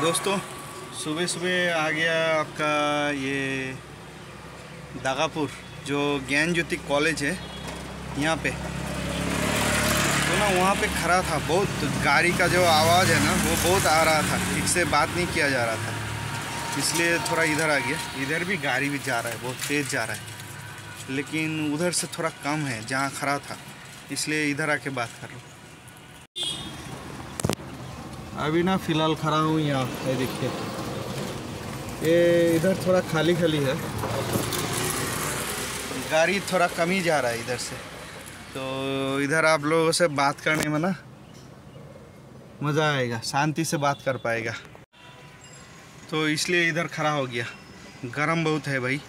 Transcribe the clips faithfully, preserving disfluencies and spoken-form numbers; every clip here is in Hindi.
दोस्तों, सुबह सुबह आ गया आपका ये दागापुर जो ज्ञान ज्योति कॉलेज है यहाँ पे। तो ना वहाँ पे खड़ा था, बहुत गाड़ी का जो आवाज़ है ना वो बहुत आ रहा था, ठीक से बात नहीं किया जा रहा था, इसलिए थोड़ा इधर आ गया। इधर भी गाड़ी भी जा रहा है, बहुत तेज़ जा रहा है, लेकिन उधर से थोड़ा कम है जहाँ खड़ा था, इसलिए इधर आके बात कर रहा हूँ। अभी ना फ़िलहाल खड़ा हूँ यहाँ, ये देखिए, ये इधर थोड़ा खाली खाली है, गाड़ी थोड़ा कम ही जा रहा है इधर से, तो इधर आप लोगों से बात करने में ना मज़ा आएगा, शांति से बात कर पाएगा, तो इसलिए इधर खड़ा हो गया। गरम बहुत है भाई।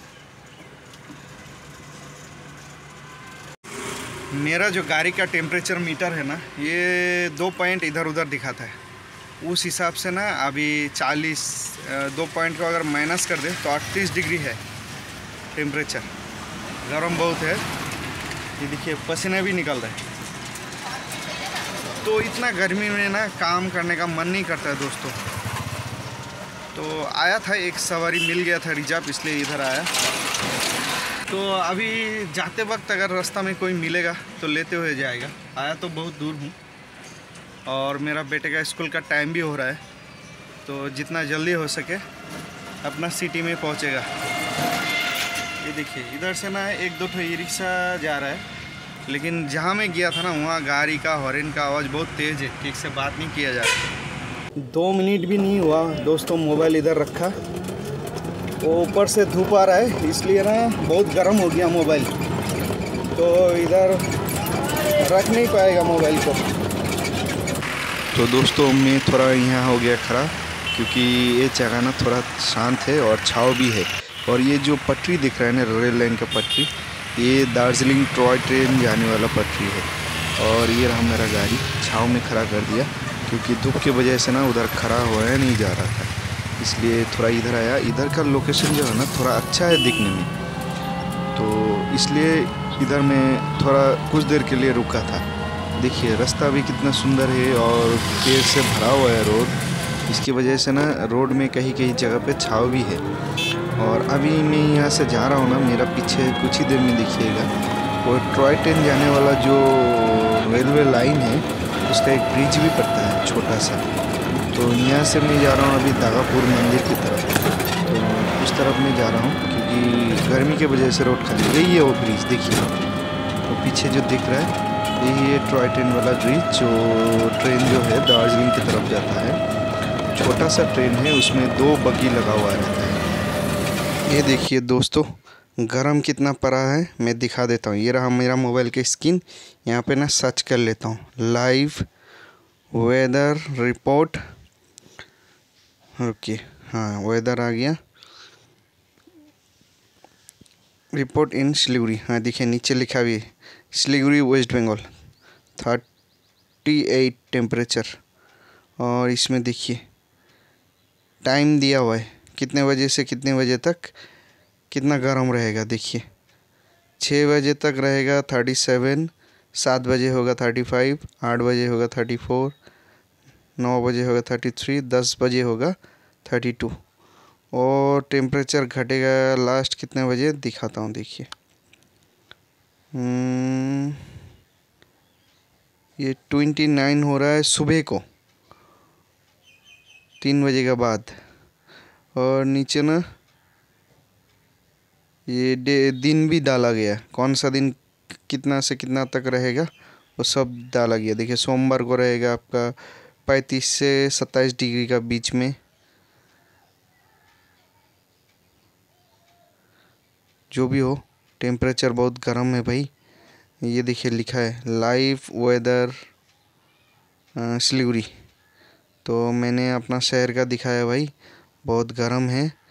मेरा जो गाड़ी का टेम्परेचर मीटर है ना, ये दो पॉइंट इधर उधर दिखाता है, उस हिसाब से ना अभी चालीस, दो पॉइंट को अगर माइनस कर दे तो अड़तीस डिग्री है टेम्परेचर। गरम बहुत है, ये देखिए पसीने भी निकल रहे हैं, तो इतना गर्मी में ना काम करने का मन नहीं करता है दोस्तों। तो आया था, एक सवारी मिल गया था रिजर्व, इसलिए इधर आया। तो अभी जाते वक्त अगर रास्ता में कोई मिलेगा तो लेते हुए जाएगा। आया तो बहुत दूर हूँ और मेरा बेटे का स्कूल का टाइम भी हो रहा है, तो जितना जल्दी हो सके अपना सिटी में पहुँचेगा। ये देखिए इधर से ना एक दो ठो ई रिक्शा जा रहा है, लेकिन जहाँ मैं गया था ना वहाँ गाड़ी का हॉर्न का आवाज़ बहुत तेज़ है, ठीक से बात नहीं किया जा रहा। दो मिनट भी नहीं हुआ दोस्तों, मोबाइल इधर रखा, वो ऊपर से धूप आ रहा है इसलिए ना बहुत गर्म हो गया मोबाइल, तो इधर रख नहीं पाएगा मोबाइल को। तो दोस्तों मैं थोड़ा यहाँ हो गया खड़ा, क्योंकि ये जगह ना थोड़ा शांत है और छाव भी है। और ये जो पटरी दिख रहा है ना, रेल लाइन का पटरी, ये दार्जिलिंग टॉय ट्रेन जाने वाला पटरी है। और ये रहा मेरा गाड़ी, छाव में खड़ा कर दिया, क्योंकि धूप की वजह से ना उधर खड़ा होया नहीं जा रहा था, इसलिए थोड़ा इधर आया। इधर का लोकेशन जो है ना थोड़ा अच्छा है दिखने में, तो इसलिए इधर मैं थोड़ा कुछ देर के लिए रुका था। देखिए रास्ता भी कितना सुंदर है और पेड़ से भरा हुआ है रोड, इसकी वजह से ना रोड में कहीं कहीं जगह पे छाव भी है। और अभी मैं यहाँ से जा रहा हूँ ना, मेरा पीछे कुछ ही देर में देखिएगा वो टॉय ट्रेन जाने वाला जो रेलवे लाइन है उसका एक ब्रिज भी पड़ता है छोटा सा। तो यहाँ से मैं जा रहा हूँ अभी दागापुर मंदिर की तरफ, तो उस तरफ मैं जा रहा हूँ क्योंकि गर्मी की वजह से रोड खाली। यही है वो ब्रिज, देखिए वो पीछे जो दिख रहा है, यही है टॉय ट्रेन वाला ब्रिज, जो ट्रेन जो है दार्जिलिंग की तरफ जाता है। छोटा सा ट्रेन है, उसमें दो बग्गी लगा हुआ रहता है। ये देखिए दोस्तों गरम कितना पड़ा है, मैं दिखा देता हूँ। ये रहा मेरा मोबाइल की स्क्रीन, यहाँ पे ना सर्च कर लेता हूँ लाइव वेदर रिपोर्ट। ओके हाँ, वेदर आ गया, रिपोर्ट इन सिलीगुड़ी। हाँ देखिए नीचे लिखा भी है Siliguri west Bengal, thirty eight temperature. और इसमें देखिए टाइम दिया हुआ है, कितने बजे से कितने बजे तक कितना गर्म रहेगा। देखिए छः बजे तक रहेगा थर्टी सेवन, सात बजे होगा थर्टी फाइव, आठ बजे होगा थर्टी फोर, नौ बजे होगा थर्टी थ्री, दस बजे होगा थर्टी टू। और टेम्परेचर घटेगा लास्ट कितने बजे दिखाता हूँ। देखिए ये ट्वेंटी नाइन हो रहा है सुबह को, तीन बजे के बाद। और नीचे ना ये डे दिन भी डाला गया, कौन सा दिन कितना से कितना तक रहेगा वो सब डाला गया। देखिए सोमवार को रहेगा आपका पैंतीस से सत्ताईस डिग्री का बीच में। जो भी हो टेम्परेचर बहुत गर्म है भाई। ये देखिए लिखा है लाइव वेदर सिलीगुड़ी, तो मैंने अपना शहर का दिखाया भाई, बहुत गर्म है।